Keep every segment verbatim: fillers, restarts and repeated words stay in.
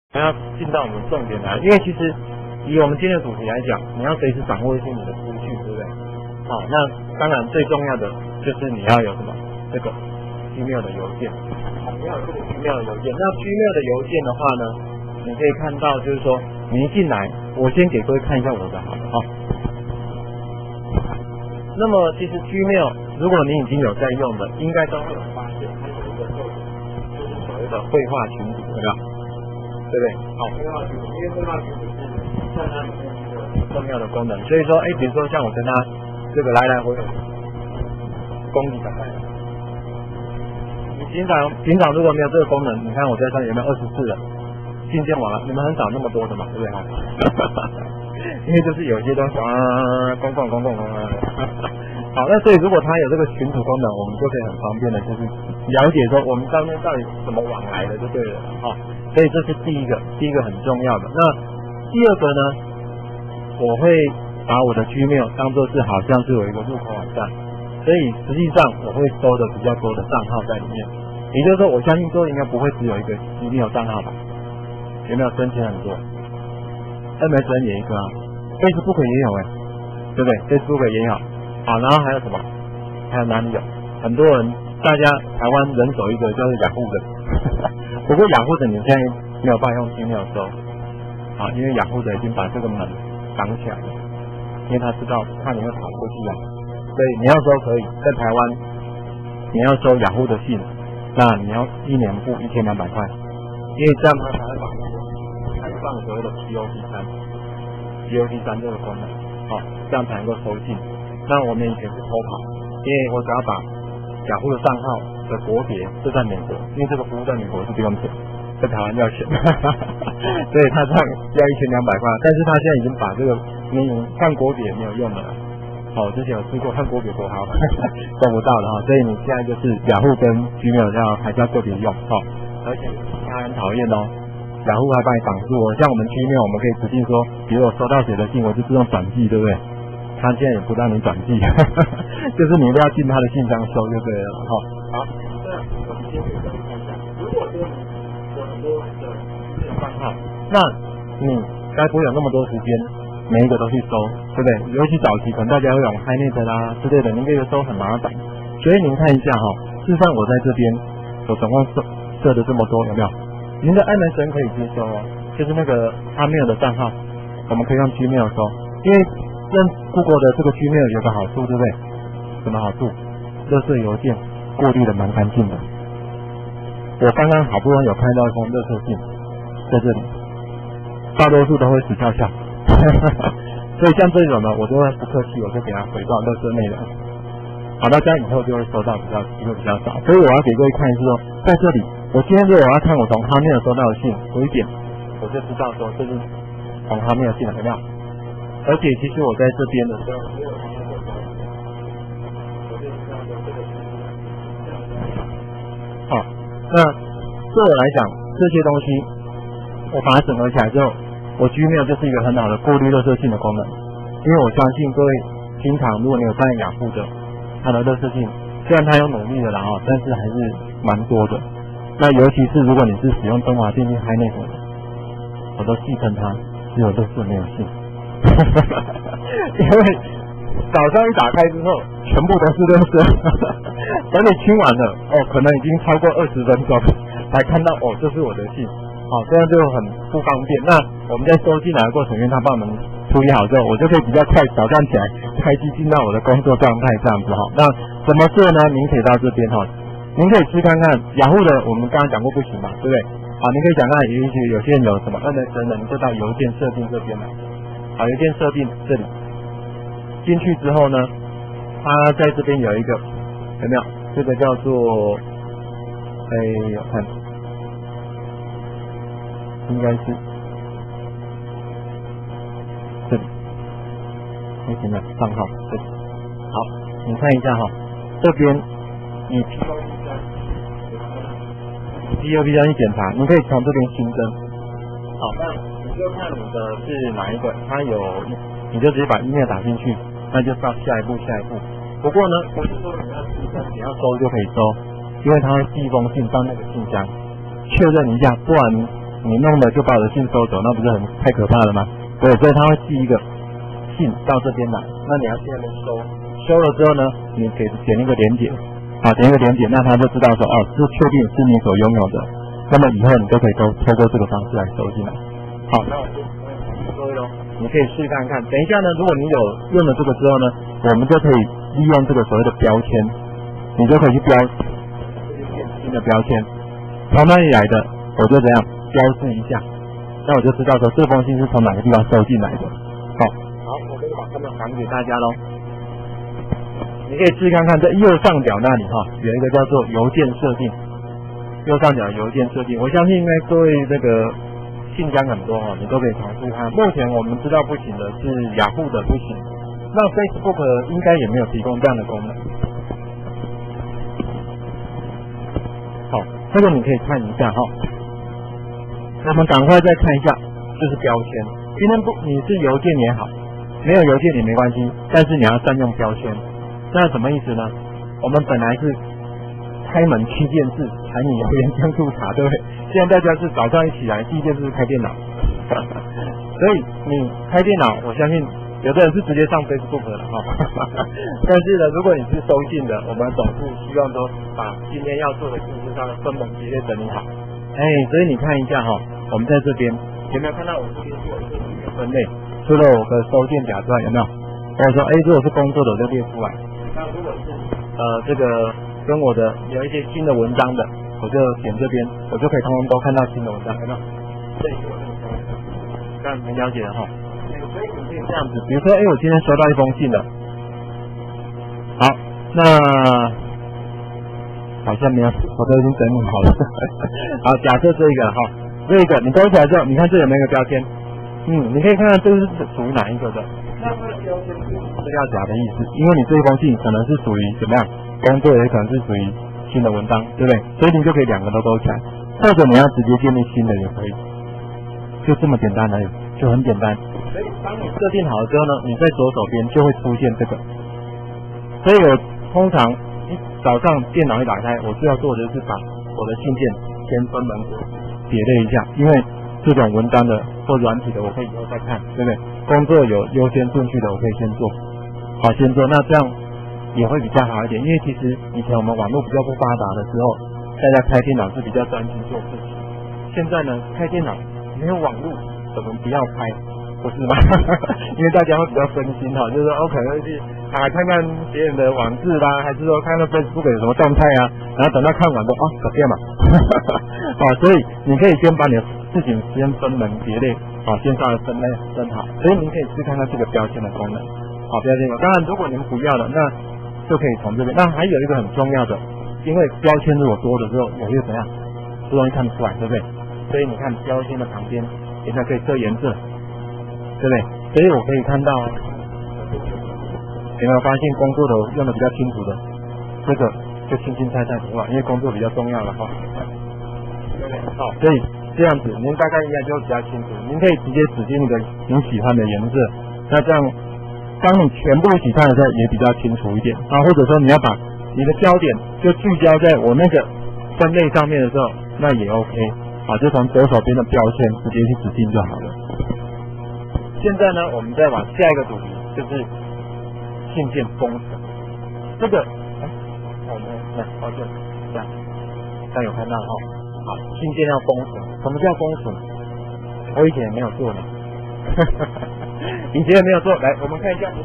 要进到我们重点来，因为其实以我们今天的主题来讲，你要随时掌握一些你的资讯，对不对？好，那当然最重要的就是你要有什么这个 Gmail 的邮件，好，你要有这个 Gmail 的邮件。那 Gmail 的邮件的话呢，你可以看到就是说你一进来，我先给各位看一下我的好了哈。那么其实 Gmail 如果你已经有在用的，应该都会有发现它有一个就是所谓的绘画群组，有没有？对不对？好，绘画群组，因为绘画群组是在它里面一个重要的功能，所以说，哎，比如说像我跟他这个来来回回，公里大概，你平常平常如果没有这个功能，你看我在上有没有二十四人进见网了？你们很少那么多的嘛，对不对？因为就是有些东西啊，公共公共公共。好，那所以如果它有这个群组功能，我们就可以很方便的，就是了解说我们当中到底怎么往来的，就对了哈。所以这是第一个，第一个很重要的。那第二个呢，我会把我的 Gmail 当作是好像是有一个入口网站，所以实际上我会收的比较多的账号在里面。也就是说，我相信说应该不会只有一个 Gmail 账号吧？有没有申请很多 ？M S N 也一个啊 ，Facebook 也有哎、欸，对不对 ？Facebook 也有。好，然后还有什么？还有哪里有？很多人，大家台湾人手一个就是雅虎的，不过雅虎的你现在没有办法用 Gmail 收，啊，因为雅虎的已经把这个门挡起来了，因为他知道怕你会跑过去啊，所以你要收可以，在台湾你要收雅虎的信，那你要一年付一千两百块，因为这样它才会把开放所谓的 P O T 三 P O T 三这个功能，好、哦，这样才能够收信。那我们以前是偷跑，因为我只要把雅虎的账号的国别就在美国，因为这个服务在美国是不用钱，在台湾要钱，所以他这样要一千两百块，但是他现在已经把这个你看国别没有用的了，哦，之前有试过看国别多好，做不到的哈，所以你现在就是雅虎跟 Gmail 要还是要个别用哦，而且他很讨厌哦，雅虎还帮你挡住哦，像我们 Gmail 我们可以指定说，比如我收到谁的信，我就自动转寄，对不对？他现在也不让你转寄，就是你都要进他的信箱收就对了哈。好，那我们先给各位看一下，如果说你有很多的账号，那你该不会有那么多时间每一个都去收，对不对？尤其早期可能大家会用 HiNet 啦之类的，您这个收很麻烦。所以您看一下哈，事实上我在这边我总共设设的这么多，有没有？您的 M S N 可以接收哦，就是那个 Hotmail 的账号，我们可以用 Gmail 收，因为用 Google 的这个 Gmail 有个好处，对不对？什么好处？垃圾邮件过滤的蛮干净的。我刚刚好不容易有看到一封垃圾信在这里，大多数都会死翘翘。所以像这种呢，我就会不客气，我就给他回到垃圾内容。好，那这样以后就会收到比较机会比较少。所以我要给各位看是说，在这里，我今天如果我要看我从 Hotmail 收到的信，我一点我就知道说这是从 Hotmail 信了，有没有？而且其实我在这边的时候，没有看到我的，我就知道说这个是好。那对我来讲，这些东西我把它整合起来之后，我 Gmail 就是一个很好的过滤垃圾信的功能。因为我相信各位平常如果你有办雅虎的，它的垃圾信虽然它有努力的啦哈，但是还是蛮多的。那尤其是如果你是使用中华电信 HiNet 的，我都戏称它只有垃圾没有信。因为早上一打开之后，全部都是垃圾，等你清完了，哦，可能已经超过二十分钟才看到，哦，这是我的信，好、哦，这样就很不方便。那我们在收进来的过程，因为他帮我们处理好之后，我就可以比较快早上起来开机进到我的工作状态这样子哈、哦。那怎么做呢？您可以到这边哈、哦，您可以试看看雅虎的，我们刚刚讲过不行嘛，对不对？好，您可以讲看，也许有些人有什么 M S N 的，你就到邮件设定这边来。好，邮件设定这里进去之后呢，它在这边有一个有没有？这个叫做哎，我看应该是这里，没什么账号这里。好，你看一下哈，这边你 P O P 三 P O P 三去检查，你可以从这边新增。好，那就看你的是哪一个，它有，你就直接把 email 打进去，那就到下一步下一步。不过呢，不是说你要你要收就可以收，因为它会寄一封信到那个信箱，确认一下，不然你弄的就把我的信收走，那不是很太可怕了吗？对，所以他会寄一个信到这边来，那你要去那边收，收了之后呢，你给点一个连结，好，点一个连结，那他就知道说，哦，这确定是你所拥有的，那么以后你就可以都透过这个方式来收进来。好，那我就各位喽，你可以试看看。等一下呢，如果你有用了这个之后呢，我们就可以利用这个所谓的标签，你就可以去标新的标签，从哪里来的，我就这样标示一下，那我就知道说这封信是从哪个地方收进来的。好，好，我就把它们还给大家喽。你可以试看看，在右上角那里哈，有一个叫做邮件设定，右上角邮件设定，我相信应该各位这个信箱很多哈，你都可以尝试看。目前我们知道不行的是雅虎的不行，那 Facebook 应该也没有提供这样的功能。好，这个你可以看一下哈。我们赶快再看一下，就是标签。今天不你是邮件也好，没有邮件也没关系，但是你要善用标签。那什么意思呢？我们本来是开门七件事，柴米油盐酱醋茶，对不对？现在大家是早上一起来，第一件事是开电脑，所以你开电脑，我相信有的人是直接上 Facebook 的哈。但是呢，如果你是收信的，我们总是希望说把今天要做的事情上的分门别类整理好。哎，所以你看一下哈，我们在这边有没有看到我这边做一个分类？除了我的收件夹之外，有没有？我说，哎，如果是工作的，我就列出来。那如果是呃这个跟我的有一些新的文章的，我就点这边，我就可以通通都看到新的文章，有没有？这一个这样很了解了哈。所以你可以这样子，比如说，哎，我今天收到一封信了，好，那好像没有，我都已经整理好了。好，假设这个哈，这个你勾起来之后，你看这有没有一个标签？嗯，你可以看看这是属于哪一个的。那这个标签是资料夹的意思，因为你这一封信可能是属于怎么样工作，也可能是属于新的文章，对不对？所以你就可以两个都勾起来，或者你要直接建立新的也可以，就这么简单而已，就很简单。所以当你设定好了之后呢，你在左手边就会出现这个。所以我通常一早上电脑一打开，我最要做的就是把我的信件先分门别类一下，因为这种文章的或软体的，我可以以后再看，对不对？工作有优先顺序的，我可以先做，好，先做，那这样也会比较好一点。因为其实以前我们网络比较不发达的时候，大家开电脑是比较专心做事情。现在呢，开电脑没有网络，我们不要开，不是吗？因为大家会比较分心哈，就是说，我可能会去啊看看别人的网志啦，还是说看看 Facebook 有什么动态啊，然后等到看完都啊搞定嘛。啊，所以你可以先把你的事情先分门别类，啊，先稍微分类分好。所以您可以试看看这个标签的功能，好，标签。当然，如果您不要了，那就可以从这边。那还有一个很重要的，因为标签如果多的时候，我会怎样？不容易看得出来，对不对？所以你看标签的旁边，现在可以设颜色，对不对？所以我可以看到，有没有发现工作的用的比较清楚的，这个就轻轻菜菜不错，因为工作比较重要了哈。好，所以这样子，您大概应该就比较清楚。您可以直接指定一个您喜欢的颜色，那这样，当你全部一起看的时候也比较清楚一点啊。或者说你要把你的焦点就聚焦在我那个分类上面的时候，那也 OK 啊，就从左手边的标签直接去指定就好了。现在呢，我们再往下一个主题，就是信件封存。这个，哎，我们来，抱歉，这样，大家有看到哈？好，信件要封存，什么叫封存？我以前也没有做呢，以前也没有做。来，我们看一下，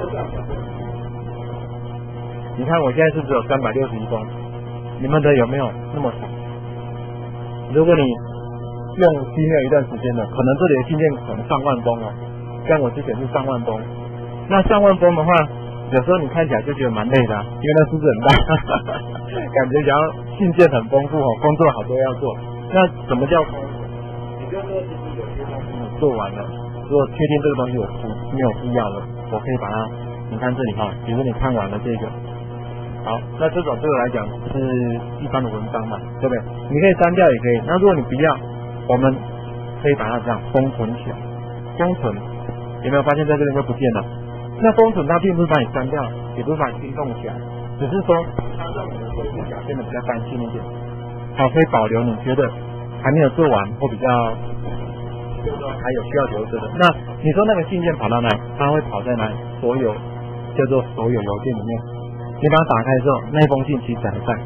你看我现在是不是有三百六十一封？你们的有没有那么少？如果你用 Gmail 一段时间了，可能这里的信件可能上万封哦，像我之前是上万封。那上万封的话，有时候你看起来就觉得蛮累的、啊，因为那数字很大，感觉想要信件很丰富哦，工作好多要做。那什么叫丰富？也就是说，其实有些东西你做完了，如果确定这个东西我不没有必要了，我可以把它，你看这里哈，比如说你看完了这个，好，那这种对我来讲是一般的文章嘛，对不对？你可以删掉也可以。那如果你不要，我们可以把它这样封存起来。封存有没有发现在这边就不见了？那封存它并不是把你删掉，也不是把你冰冻起来，只是说它让你的手指甲变得比较干净一点，好，可以保留你觉得还没有做完或比较就是说还有需要留着的，那你说那个信件跑到哪里？它会跑在哪里？所有叫做所有邮件里面，你把它打开之后，那封信其实还在，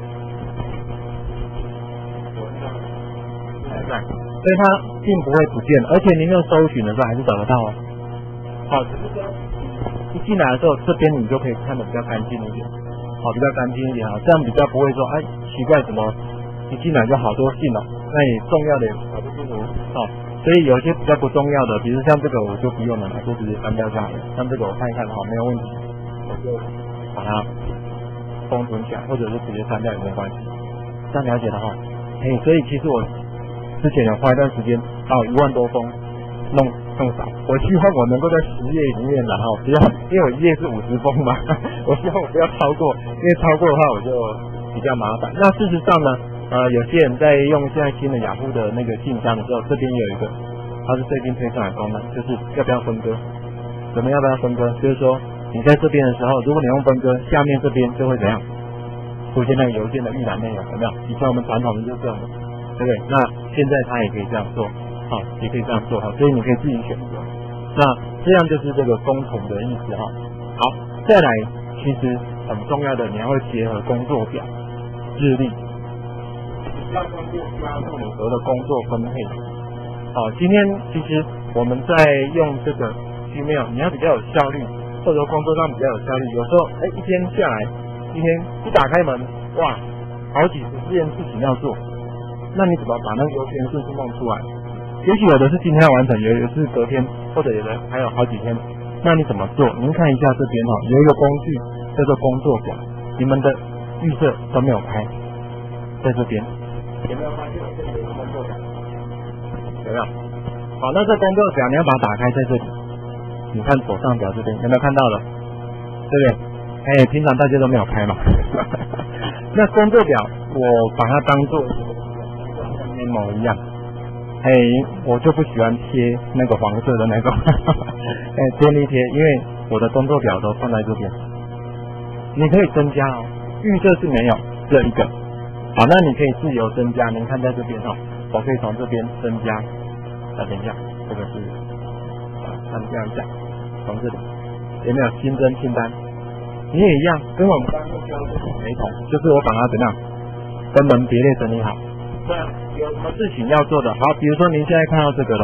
还在，所以它并不会不见，而且您用搜寻的时候还是找得到哦。好，只是说一进来的时候，这边你就可以看得比较干净一点，好，比较干净一点啊，这样比较不会说哎奇怪怎么一进来就好多信了，那你重要的也搞不清楚哦。所以有一些比较不重要的，比如像这个我就不用了，就直接删掉下来。像这个我看一看好，没有问题，我就把它封存起来，或者是直接删掉也没关系。这样了解的话，哎，所以其实我之前有花一段时间到一万多封弄弄少，我希望我能够在十页里面然后不要，因为我一页是五十封嘛，我希望我不要超过，因为超过的话我就比较麻烦。那事实上呢？呃，有些人在用现在新的雅虎的那个信箱的时候，这边有一个，它是最近推上来的功能，就是要不要分割？怎么要不要分割？就是说你在这边的时候，如果你用分割，下面这边就会怎样？出现那个邮件的预览内容，有没有？以前我们传统的就是这样的，对不对？那现在它也可以这样做，好、哦，也可以这样做哈，所以你可以自己选择。那这样就是这个工程的意思哈。好，再来，其实很重要的，你要会结合工作表、日历。要通过加入你的工作分配。好，今天其实我们在用这个 Gmail， 你要比较有效率，或者说工作上比较有效率。有时候，哎，一天下来，一天一打开门，哇，好几十件事情要做，那你怎么把那个优先顺序弄出来？也许有的是今天要完成，有的是隔天，或者有的还有好几天。那你怎么做？您看一下这边哈、哦，有一个工具叫做工作表，你们的预设都没有开，在这边。有没有发现我这里有一个工作表？有没有？好，那这工作表你要把它打开在这里，你看左上角这边有没有看到了？对不对？哎，平常大家都没有开嘛。那工作表我把它当做像 memo 一样，哎，我就不喜欢贴那个黄色的那种，哎，贴一贴，因为我的工作表都放在这边。你可以增加哦，预设是没有，只有一个。好，那你可以自由增加，您看在这边哈、哦，我可以从这边增加，啊，等一下，这个是啊，看这样讲，从这里有没有新增清单？你也一样，跟我们刚刚教的雷同，就是我把它怎么样分门别类整理好。那有什么事情要做的？好，比如说您现在看到这个了，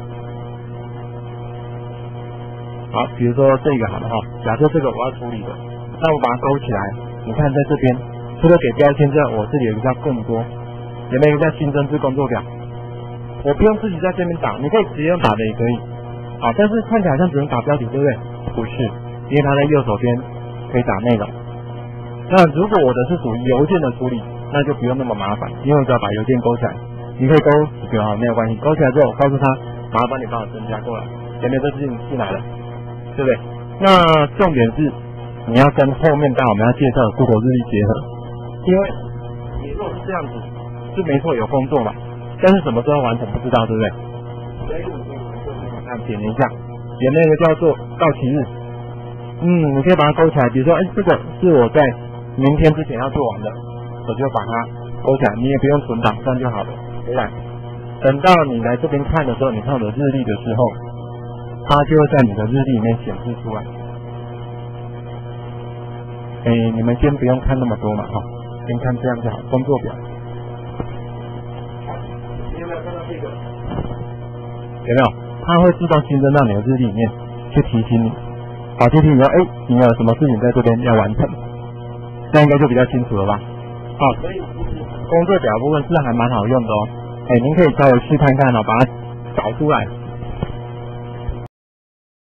好，比如说这个好了哈，假设这个我要处理的，那我把它勾起来，你看在这边。除了给标签之外，我这里有一个叫更多，有没有一个叫新增至工作表？我不用自己在这边打，你可以直接用打的也可以。好，但是看起来好像只能打标题，对不对？不是，因为它在右手边可以打内容。那如果我的是属于邮件的处理，那就不用那么麻烦，因为我只要把邮件勾起来，你可以勾几个哈，没有关系。勾起来之后，我告诉他，麻烦你帮我增加过来，有没有这事情进来了？对不对？那重点是你要跟后面待会我们要介绍的 Google 日历结合。因为你如果是这样子，是没错有工作嘛，但是什么时候完成不知道，对不对？所以我们看点一下，有没有一个叫做到期日？嗯，你可以把它勾起来，比如说，哎，这个是我在明天之前要做完的，我就把它勾起来，你也不用存档，这样就好了。回来，等到你来这边看的时候，你看我的日历的时候，它就会在你的日历里面显示出来。哎，你们先不用看那么多嘛，哈。先看这样就好，工作表。你有没有看到这个？有没有？它会自动新增到你的日历里面，去提醒你。好，提醒你说，哎，你有什么事情在这边要完成，这样应该就比较清楚了吧？好，所以工作表部分是还蛮好用的哦。哎，您可以稍微去看看哦，把它找出来。